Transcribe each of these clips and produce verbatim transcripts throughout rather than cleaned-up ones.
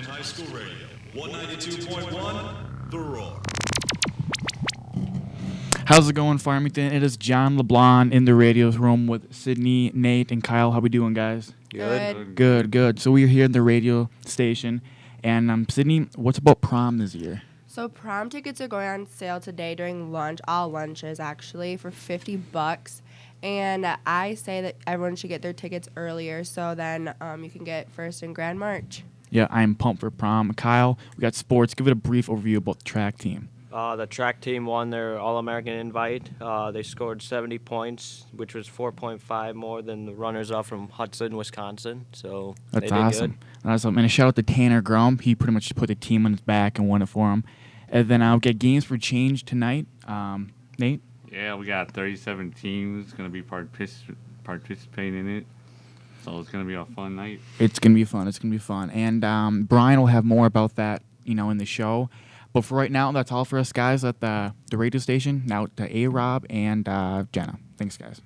High School Radio, one ninety-two point one, The Roar. How's it going, Farmington? It is John LeBlanc in the radio room with Sydney, Nate, and Kyle. How we doing, guys? Good. Good, good. So we're here at the radio station. And um, Sydney, what's about prom this year? So prom tickets are going on sale today during lunch, all lunches actually, for fifty bucks. And I say that everyone should get their tickets earlier so then um, you can get first in Grand March. Yeah, I'm pumped for prom. Kyle, we got sports. Give it a brief overview about the track team. Uh, the track team won their All-American invite. Uh, they scored seventy points, which was four point five more than the runners-up from Hudson, Wisconsin. So That's they did awesome. good. That's awesome. And a shout out to Tanner Grum. He pretty much put the team on his back and won it for him. And then I'll get games for change tonight. Um, Nate? Yeah, we got thirty-seven teams going to be partic- participating in it. So it's going to be a fun night. It's going to be fun. It's going to be fun. And um, Brian will have more about that, you know, in the show. But for right now, that's all for us guys at the, the radio station. Now to A-Rob and uh, Jenna. Thanks, guys.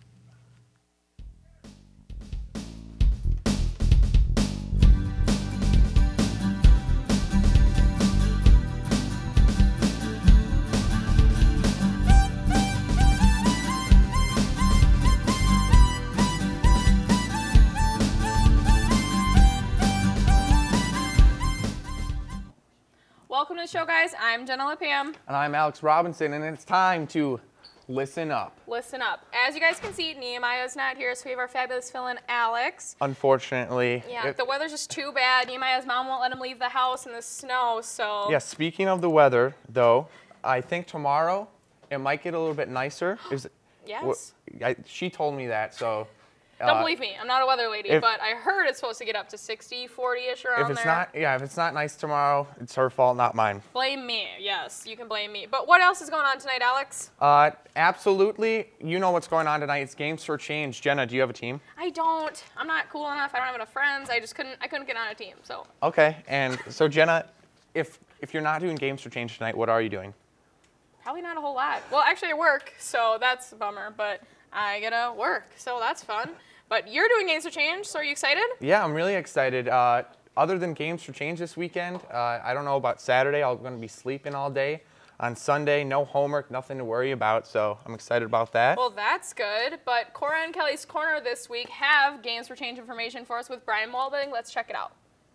Welcome to the show, guys. I'm Jenna Lipiam. And I'm Alex Robinson, and it's time to listen up. Listen up. As you guys can see, Nehemiah's not here, so we have our fabulous fill-in, Alex. Unfortunately. Yeah, it, the weather's just too bad. Nehemiah's mom won't let him leave the house in the snow, so. Yeah, speaking of the weather, though, I think tomorrow it might get a little bit nicer. Is, Yes. I, she told me that, so. Don't uh, believe me. I'm not a weather lady, if, but I heard it's supposed to get up to sixty, forty-ish around If it's there. not, yeah, if it's not nice tomorrow, it's her fault, not mine. Blame me. Yes, you can blame me. But what else is going on tonight, Alex? Uh, absolutely. You know what's going on tonight. It's Games for Change. Jenna, do you have a team? I don't. I'm not cool enough. I don't have enough friends. I just couldn't. I couldn't get on a team. So. Okay. And so Jenna, if if you're not doing Games for Change tonight, what are you doing? Probably not a whole lot. Well, actually, I work, so that's a bummer. But I gotta work, so that's fun. But you're doing Games for Change, so are you excited? Yeah, I'm really excited. Uh, other than Games for Change this weekend, uh, I don't know about Saturday. I'm going to be sleeping all day. On Sunday, no homework, nothing to worry about, so I'm excited about that. Well, that's good. But Cora and Kelly's Corner this week have Games for Change information for us with Brian Walbing. Let's check it out.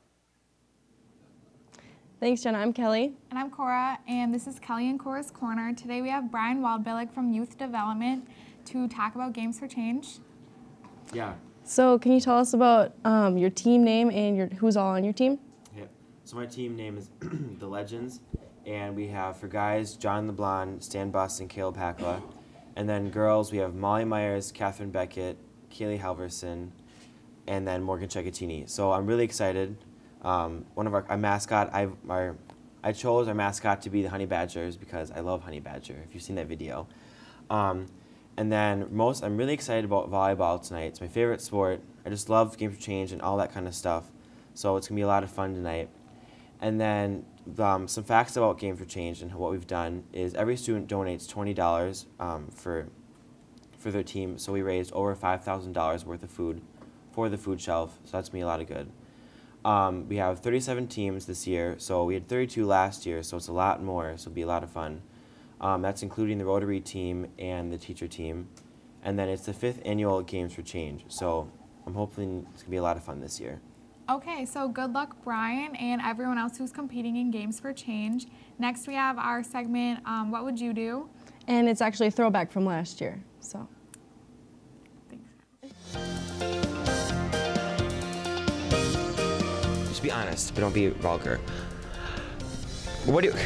Thanks, Jenna. I'm Kelly. And I'm Cora, and this is Kelly and Cora's Corner. Today we have Brian Waldbillig from Youth Development to talk about Games for Change. Yeah. So can you tell us about um, your team name and your who's all on your team? Yeah. So my team name is The Legends, and we have for guys John LeBlanc, Stan Buss, and Caleb Hakla. And then girls, we have Molly Myers, Catherine Beckett, Kaylee Halverson, and then Morgan Cecchettini. So I'm really excited. Um, one of our, our mascot, I our, I chose our mascot to be the Honey Badgers because I love Honey Badger, if you've seen that video. Um, And then most, I'm really excited about volleyball tonight. It's my favorite sport. I just love Games for Change and all that kind of stuff. So it's going to be a lot of fun tonight. And then um, some facts about Games for Change and what we've done is every student donates twenty dollars um, for, for their team. So we raised over five thousand dollars worth of food for the food shelf. So that's going to be a lot of good. Um, we have thirty-seven teams this year. So we had thirty-two last year. So it's a lot more. So it'll be a lot of fun. Um, that's including the Rotary team and the teacher team. And then it's the fifth annual Games for Change. So I'm hoping it's going to be a lot of fun this year. Okay, so good luck, Brian, and everyone else who's competing in Games for Change. Next, we have our segment, um, What Would You Do? And it's actually a throwback from last year. So. Thanks. Just be honest, but don't be vulgar. What do you...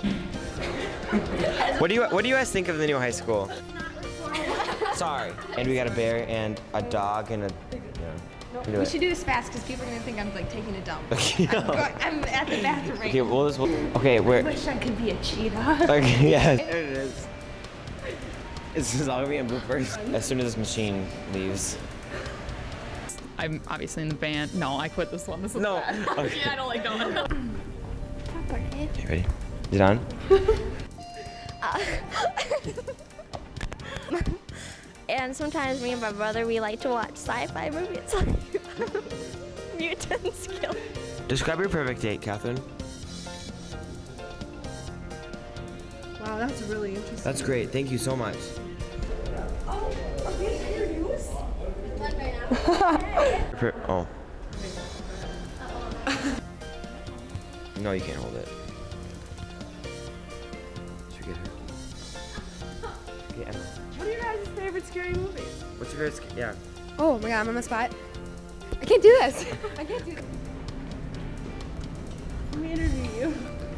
What do you What do you guys think of the new high school? Sorry. And we got a bear and a dog and a. Yeah. We, we should do this fast because people are gonna think I'm like taking a dump. Okay, I'm, going, I'm at the bathroom right okay, now. we'll just, we'll, okay, we're. I wish I could be a cheetah. Okay, yes. There it is. This is all gonna be in bloopers. As soon as this machine leaves. I'm obviously in the band. No, I quit this one. This is no. bad. Okay. Yeah, I don't like going. Okay, ready? Is it on? Uh, and sometimes me and my brother, we like to watch sci-fi movies like Mutants Kill. Describe your perfect date, Catherine. Wow, that's really interesting. That's great. Thank you so much. Oh, are we here news? Per- oh. No, you can't hold it. Should we get her? Okay, Emma. What are your guys' favorite scary movies? What's your favorite? Sc- yeah. Oh my god, I'm on the spot. I can't do this. I can't do this. Let me interview you.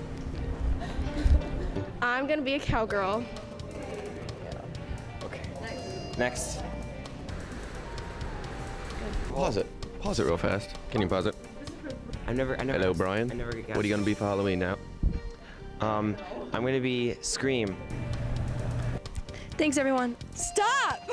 I'm gonna be a cowgirl. Okay. Next. Pause it. Pause it real fast. Can you pause it? I've never. I never. Hello, Brian. I never get. What are you gonna be for Halloween now? Um, I'm gonna be Scream. Thanks, everyone. Stop!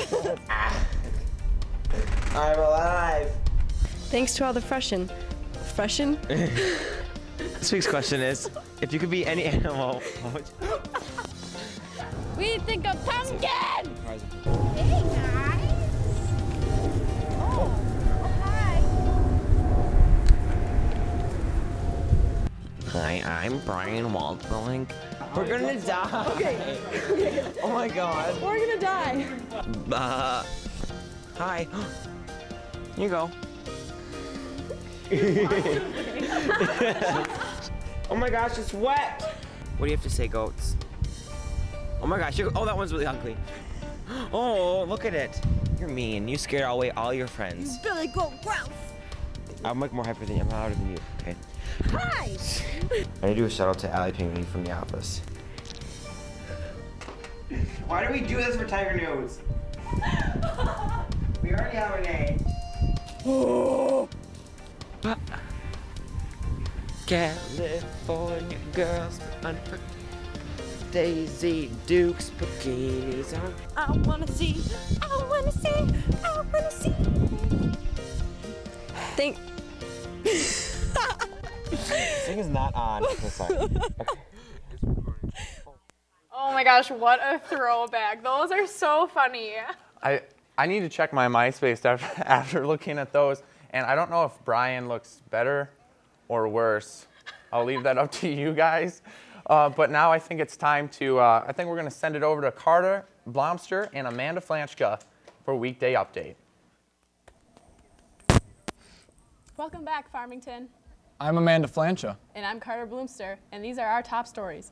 I'm alive. Thanks to all the freshen. Freshen? This week's question is, if you could be any animal, what would you? We think a pumpkin! Hey, guys. Oh, oh, hi. Hi, I'm Brian Waldbilling. We're gonna die. Okay. Okay. Oh my god. We're gonna die. Uh, hi. Here you go. Oh my gosh, it's wet. What do you have to say, goats? Oh my gosh, you're, oh, that one's really ugly. Oh, look at it. You're mean. You scared away all your friends. Billy Goat Grouse. I'm like more hyper than you. I'm louder than you. Okay. Hi. I need to do a shout out to Allie Pingree from The Office. Why do we do this for Tiger News? We already have a name. Oh. California girls, unpro- Daisy Dukes, bikinis on. I wanna see. I wanna see. I wanna see. Thank. This thing is not on. Sorry. Okay. Oh my gosh, what a throwback. Those are so funny. I, I need to check my MySpace after, after looking at those, and I don't know if Brian looks better or worse. I'll leave that up to you guys. Uh, but now I think it's time to, uh, I think we're going to send it over to Carter Blomster and Amanda Flanchka for Weekday Update. Welcome back, Farmington. I'm Amanda Flancha. And I'm Carter Bloomster, and these are our top stories.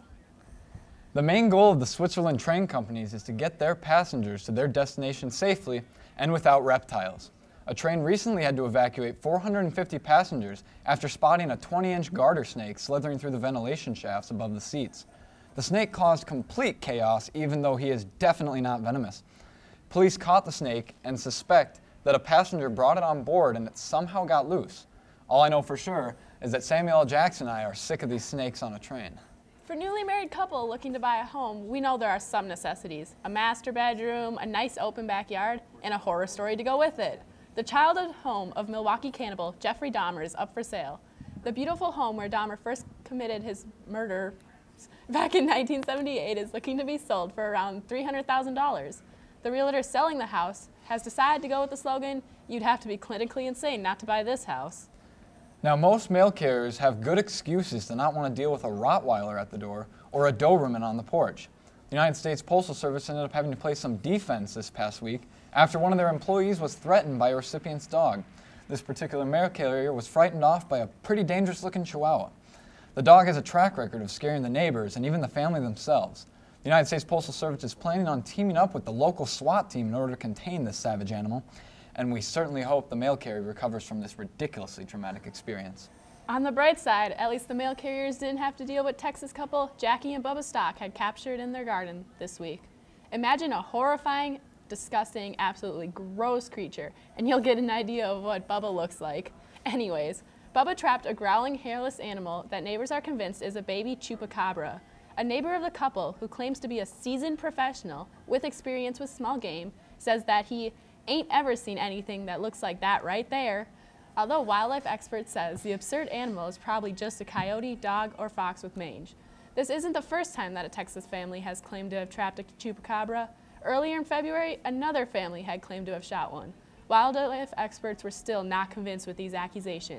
The main goal of the Switzerland train companies is to get their passengers to their destination safely and without reptiles. A train recently had to evacuate four hundred fifty passengers after spotting a twenty inch garter snake slithering through the ventilation shafts above the seats. The snake caused complete chaos, even though he is definitely not venomous. Police caught the snake and suspect that a passenger brought it on board and it somehow got loose. All I know for sure is that Samuel L. Jackson and I are sick of these snakes on a train. For a newly married couple looking to buy a home, we know there are some necessities. A master bedroom, a nice open backyard, and a horror story to go with it. The childhood home of Milwaukee cannibal Jeffrey Dahmer is up for sale. The beautiful home where Dahmer first committed his murder back in nineteen seventy-eight is looking to be sold for around three hundred thousand dollars. The realtor selling the house has decided to go with the slogan, "You'd have to be clinically insane not to buy this house." Now, most mail carriers have good excuses to not want to deal with a Rottweiler at the door or a Doberman on the porch. The United States Postal Service ended up having to play some defense this past week after one of their employees was threatened by a recipient's dog. This particular mail carrier was frightened off by a pretty dangerous-looking Chihuahua. The dog has a track record of scaring the neighbors and even the family themselves. The United States Postal Service is planning on teaming up with the local SWAT team in order to contain this savage animal, and we certainly hope the mail carrier recovers from this ridiculously traumatic experience. On the bright side, at least the mail carriers didn't have to deal with Texas couple Jackie and Bubba Stock had captured in their garden this week. Imagine a horrifying, disgusting, absolutely gross creature, and you'll get an idea of what Bubba looks like. Anyways, Bubba trapped a growling, hairless animal that neighbors are convinced is a baby chupacabra. A neighbor of the couple, who claims to be a seasoned professional with experience with small game, says that he ain't ever seen anything that looks like that right there. Although wildlife expert says the absurd animal is probably just a coyote, dog, or fox with mange. This isn't the first time that a Texas family has claimed to have trapped a chupacabra. Earlier in February, another family had claimed to have shot one. Wildlife experts were still not convinced with these accusations,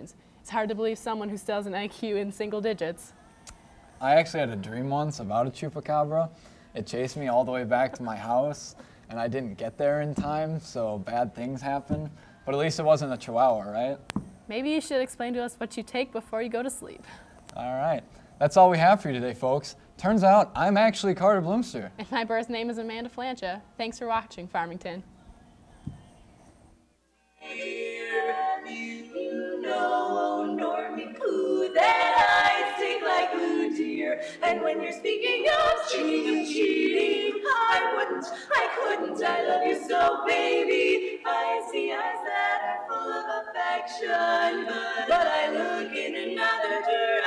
It's hard to believe someone who still has an I Q in single digits. I actually had a dream once about a chupacabra. It chased me all the way back to my house, and I didn't get there in time, so bad things happened. But at least it wasn't a chihuahua, right? Maybe you should explain to us what you take before you go to sleep. All right. That's all we have for you today, folks. Turns out I'm actually Carter Bloomster. And my birth name is Amanda Flancha. Thanks for watching, Farmington. You know, Normie Pooh, that I stick like glue, dear. And when you're speaking of cheating, cheating, I wouldn't, I couldn't, I love you so, baby. I see eyes that are full of affection, but I look in another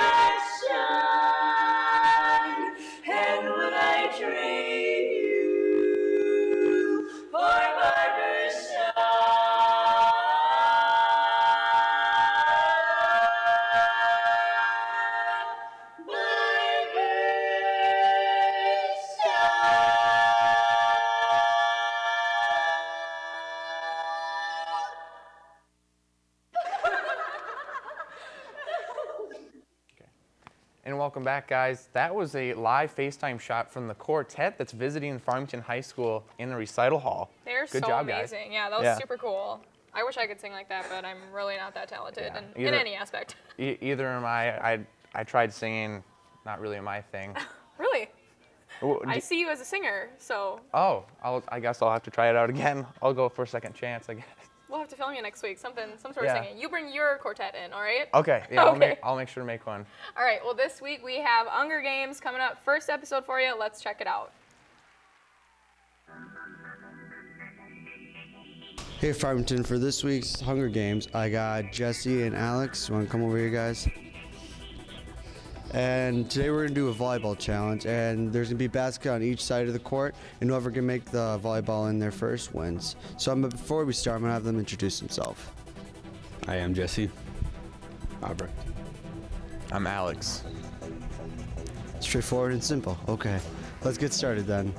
direction. And would I trade you for barbershop? And welcome back, guys. That was a live FaceTime shot from the quartet that's visiting Farmington High School in the recital hall. They're Good so job, guys. amazing. Yeah, that was Yeah. super cool. I wish I could sing like that, but I'm really not that talented Yeah. in, in Either- any aspect. E either am I. I. I tried singing, not really my thing. Really? W- I d- see you as a singer, so Oh, I'll, I guess I'll have to try it out again. I'll go for a second chance, I guess. we'll have to film you next week. Something, some sort Yeah. of singing. You bring your quartet in, all right? Okay, yeah, I'll, Okay. make, I'll make sure to make one. All right, well, this week we have Hunger Games coming up. First episode for you. Let's check it out. Hey Farmington, for this week's Hunger Games, I got Jesse and Alex. You want to come over here, guys? And today we're going to do a volleyball challenge, and there's going to be a basket on each side of the court, and whoever can make the volleyball in there first wins. So um, before we start, I'm going to have them introduce themselves. I am Jesse. Albrecht. I'm Alex. Straightforward and simple. Okay, let's get started then.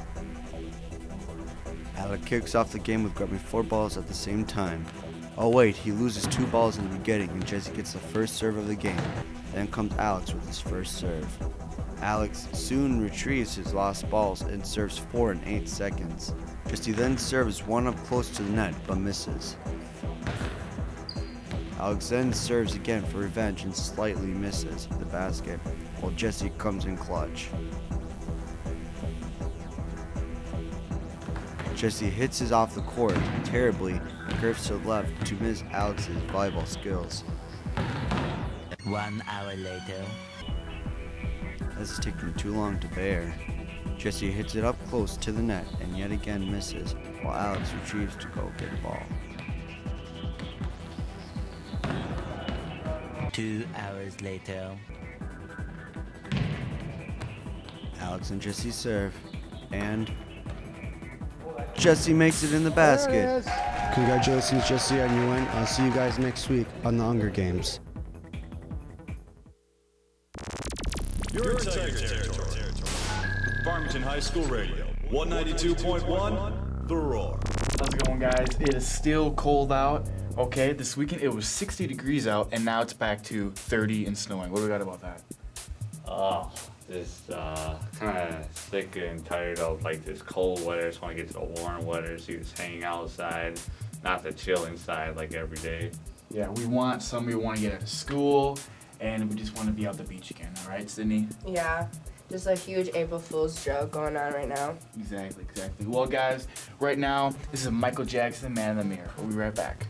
Alec kicks off the game with grabbing four balls at the same time. Oh wait, he loses two balls in the beginning and Jesse gets the first serve of the game. Then comes Alex with his first serve. Alex soon retrieves his lost balls and serves four in eight seconds. Jesse then serves one up close to the net but misses. Alex then serves again for revenge and slightly misses the basket, while Jesse comes in clutch. Jesse hits his off the court terribly and curves to the left to miss Alex's volleyball skills. One hour later. This is taking too long to bear. Jesse hits it up close to the net and yet again misses, while Alex retrieves to go get the ball. Two hours later. Alex and Jesse serve, and Jesse makes it in the basket. Congratulations, Jesse, on your win. I'll see you guys next week on the Hunger Games. You're in Tiger territory. Farmington High School Radio, one ninety-two point one, The Roar. How's it going, guys? It is still cold out. Okay, this weekend it was sixty degrees out, and now it's back to thirty and snowing. What do we got about that? Oh, just uh, kind of sick and tired of like this cold weather. Just want to get to the warm weather, so you just hang outside, not the chill inside like every day. Yeah, we want some. We want to get out of school, and we just want to be out the beach again. All right, Sydney? Yeah, just a huge April Fool's joke going on right now. Exactly, exactly. Well, guys, right now this is Michael Jackson, Man in the Mirror. We'll be right back.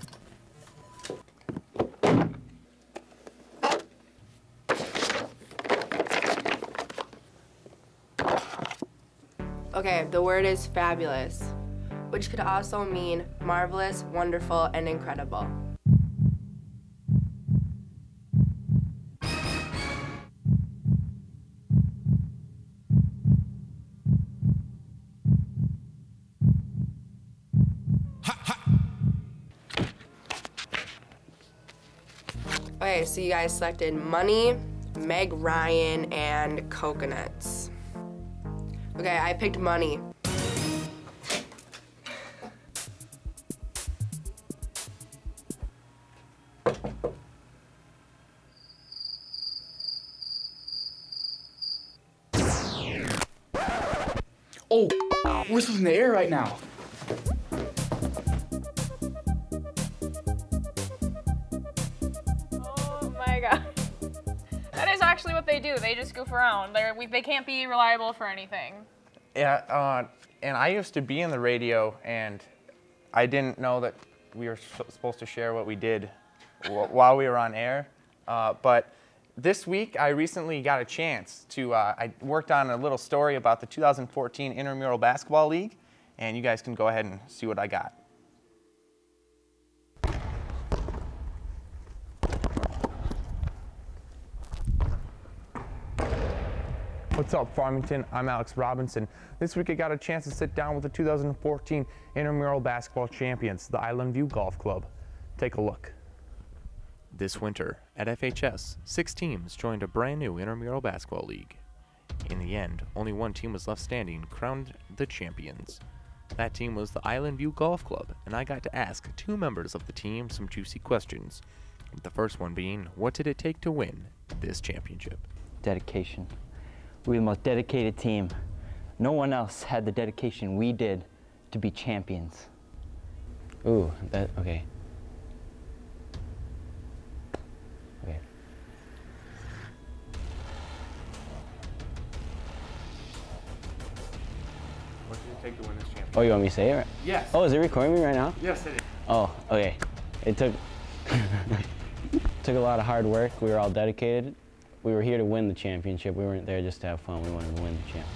Okay, the word is fabulous, which could also mean marvelous, wonderful, and incredible. Okay, so you guys selected money, Meg Ryan, and coconuts. Okay, I picked money. whistles in the air right now. Oh my god. That is actually what they do. They just goof around. They're, we, they can't be reliable for anything. Yeah, uh, and I used to be in the radio, and I didn't know that we were supposed to share what we did while we were on air. Uh, but this week, I recently got a chance to, uh, I worked on a little story about the two thousand fourteen Intramural Basketball League, and you guys can go ahead and see what I got. What's up, Farmington? I'm Alex Robinson. This week I got a chance to sit down with the two thousand fourteen Intramural Basketball Champions, the Island View Golf Club. Take a look. This winter, at F H S, six teams joined a brand new intramural basketball league. In the end, only one team was left standing, crowned the champions. That team was the Island View Golf Club, and I got to ask two members of the team some juicy questions. The first one being, what did it take to win this championship? Dedication. We were the most dedicated team. No one else had the dedication we did to be champions. Ooh, that, okay. Okay. What did it take to win this championship? Oh, you want me to say it? Right? Yes. Oh, is it recording me right now? Yes, it is. Oh, okay. It took, took a lot of hard work. We were all dedicated. We were here to win the championship. We weren't there just to have fun. We wanted to win the championship.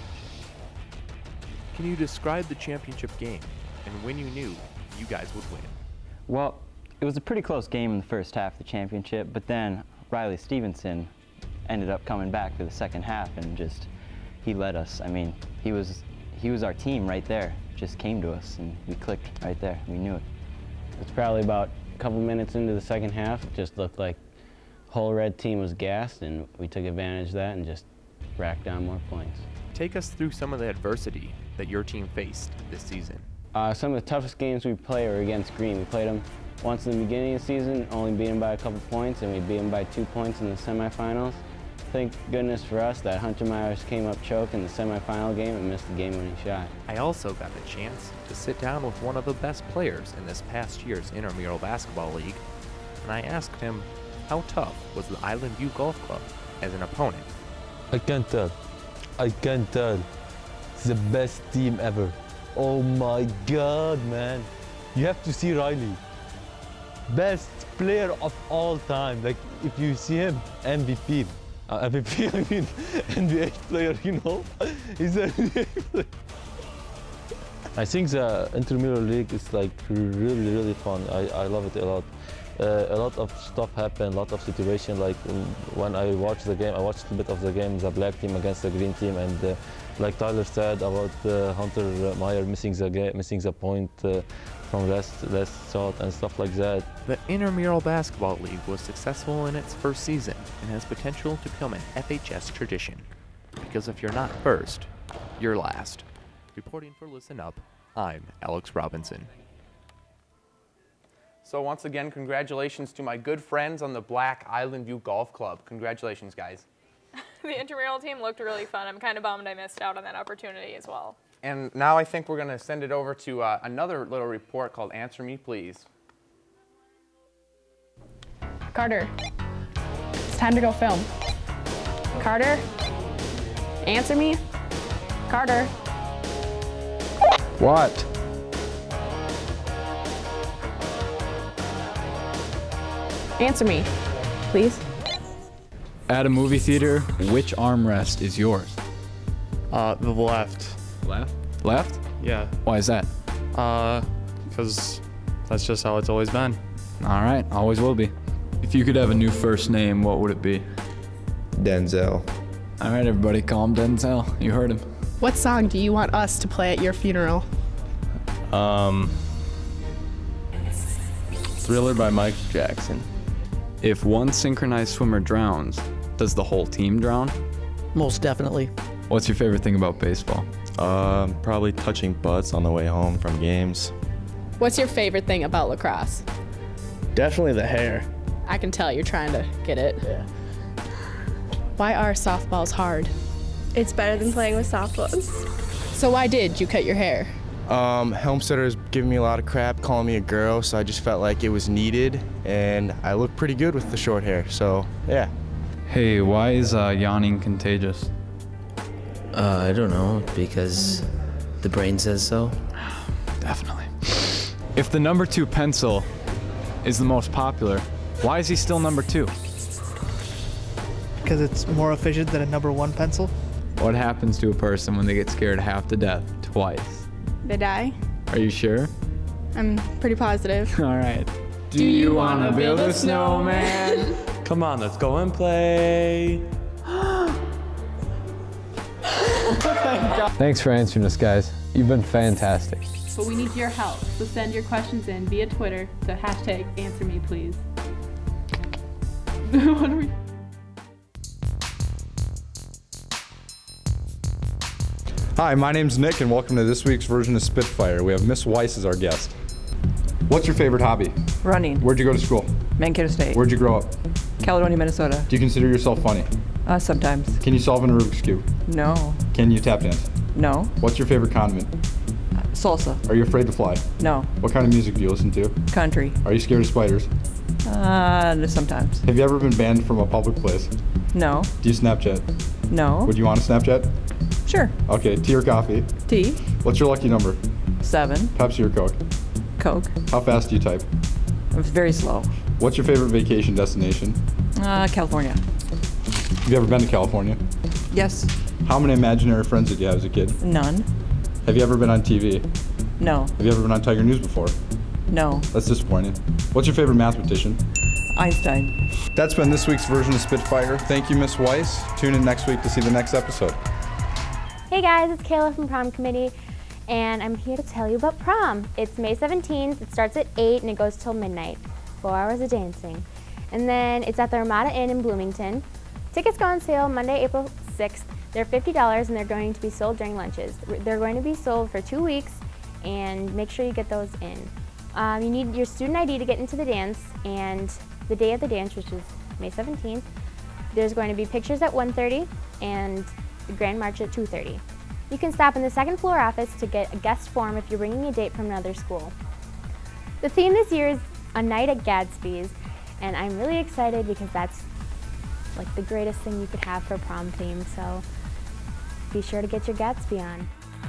Can you describe the championship game and when you knew you guys would win? Well, it was a pretty close game in the first half of the championship, but then Riley Stevenson ended up coming back for the second half and just, he led us. I mean, he was, he was our team right there. Just came to us and we clicked right there. We knew it. It's probably about a couple minutes into the second half. It just looked like whole red team was gassed, and we took advantage of that and just racked down more points. Take us through some of the adversity that your team faced this season. Uh, some of the toughest games we play are against Green. We played them once in the beginning of the season, only beat them by a couple points, and we beat them by two points in the semifinals. Thank goodness for us that Hunter Myers came up choke in the semifinal game and missed the game-winning shot. I also got the chance to sit down with one of the best players in this past year's Intramural Basketball League, and I asked him, how tough was the Island View Golf Club as an opponent? I can't tell. I can't tell. It's the best team ever. Oh my God, man. You have to see Riley. Best player of all time. Like, if you see him, M V P. Uh, M V P, I mean, N B A player, you know? He's an N B A player. I think the Intramural League is like really, really fun. I, I love it a lot. Uh, a lot of stuff happened, a lot of situation. Like um, when I watched the game, I watched a bit of the game, the black team against the green team, and uh, like Tyler said about uh, Hunter Meyer missing the game, missing the point uh, from last last shot and stuff like that. The Intramural Basketball League was successful in its first season and has potential to become an F H S tradition. Because if you're not first, you're last. Reporting for Listen Up, I'm Alex Robinson. So once again, congratulations to my good friends on the Black Island View Golf Club. Congratulations, guys. The intramural team looked really fun. I'm kind of bummed I missed out on that opportunity as well. And now I think we're going to send it over to uh, another little report called Answer Me, Please. Carter, it's time to go film. Carter, answer me. Carter. What? Answer me, please. At a movie theater, which armrest is yours? Uh, the left. Left? Left? Yeah. Why is that? Uh, because that's just how it's always been. All right, always will be. If you could have a new first name, what would it be? Denzel. All right, everybody, call him Denzel. You heard him. What song do you want us to play at your funeral? Um, Thriller by Michael Jackson. If one synchronized swimmer drowns, does the whole team drown? Most definitely. What's your favorite thing about baseball? Um, probably touching butts on the way home from games. What's your favorite thing about lacrosse? Definitely the hair. I can tell you're trying to get it. Yeah. Why are softballs hard? It's better than playing with softballs. So why did you cut your hair? Um, Helmsetter's giving me a lot of crap, calling me a girl, so I just felt like it was needed, and I look pretty good with the short hair, so yeah. Hey, why is uh, yawning contagious? Uh, I don't know, because the brain says so. Definitely. If the number two pencil is the most popular, why is he still number two? Because it's more efficient than a number one pencil. What happens to a person when they get scared half to death twice? They die. Are you sure? I'm pretty positive. All right. Do you wanna build a snowman? Come on, let's go and play. Thanks for answering us, guys. You've been fantastic. But we need your help, so send your questions in via Twitter to hashtag answer me please. What are we? Hi, my name's Nick, and welcome to this week's version of Spitfire. We have Miss Weiss as our guest. What's your favorite hobby? Running. Where'd you go to school? Mankato State. Where'd you grow up? Caledonia, Minnesota. Do you consider yourself funny? Uh, sometimes. Can you solve an Rubik's Cube? No. Can you tap dance? No. What's your favorite condiment? Uh, salsa. Are you afraid to fly? No. What kind of music do you listen to? Country. Are you scared of spiders? Uh, sometimes. Have you ever been banned from a public place? No. Do you Snapchat? No. Would you want to Snapchat? Sure. Okay, tea or coffee? Tea. What's your lucky number? Seven. Pepsi or Coke? Coke. How fast do you type? I'm very slow. What's your favorite vacation destination? Uh, California. Have you ever been to California? Yes. How many imaginary friends did you have as a kid? None. Have you ever been on T V? No. Have you ever been on Tiger News before? No. That's disappointing. What's your favorite mathematician? Einstein. That's been this week's version of Spitfire. Thank you, Miss Weiss. Tune in next week to see the next episode. Hey guys, it's Kayla from Prom Committee, and I'm here to tell you about prom. It's May seventeenth, it starts at eight and it goes till midnight. Four hours of dancing. And then it's at the Ramada Inn in Bloomington. Tickets go on sale Monday, April sixth. They're fifty dollars and they're going to be sold during lunches. They're going to be sold for two weeks, and make sure you get those in. Um, you need your student I D to get into the dance, and the day of the dance, which is May seventeenth, there's going to be pictures at one thirty and the Grand March at two thirty. You can stop in the second floor office to get a guest form if you're bringing a date from another school. The theme this year is A Night at Gadsby's, and I'm really excited because that's like the greatest thing you could have for prom theme, so be sure to get your Gatsby on.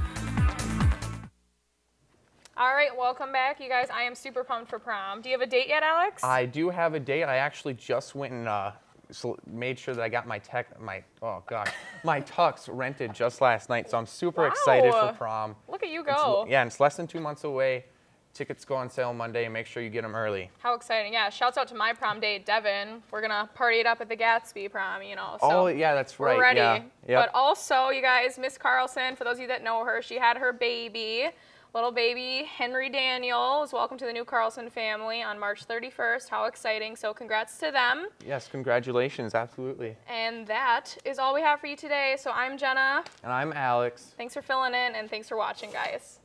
All right, welcome back, you guys. I am super pumped for prom. Do you have a date yet, Alex? I do have a date. I actually just went and uh, so made sure that I got my tech, my oh gosh, my tux rented just last night. So I'm super Wow. excited for prom. Look at you It's- go. yeah, and it's less than two months away. Tickets go on sale Monday. Make sure you get them early. How exciting. Yeah, shouts out to my prom date, Devin. We're going to party it up at the Gatsby prom, you know. So oh yeah, that's right. We're ready. Yeah. Yep. But also, you guys, Miss Carlson, for those of you that know her, she had her baby. Little baby Henry Daniel is welcome to the new Carlson family on March thirty-first. How exciting. So congrats to them. Yes, congratulations, absolutely. And that is all we have for you today. So I'm Jenna. And I'm Alex. Thanks for filling in, and thanks for watching, guys.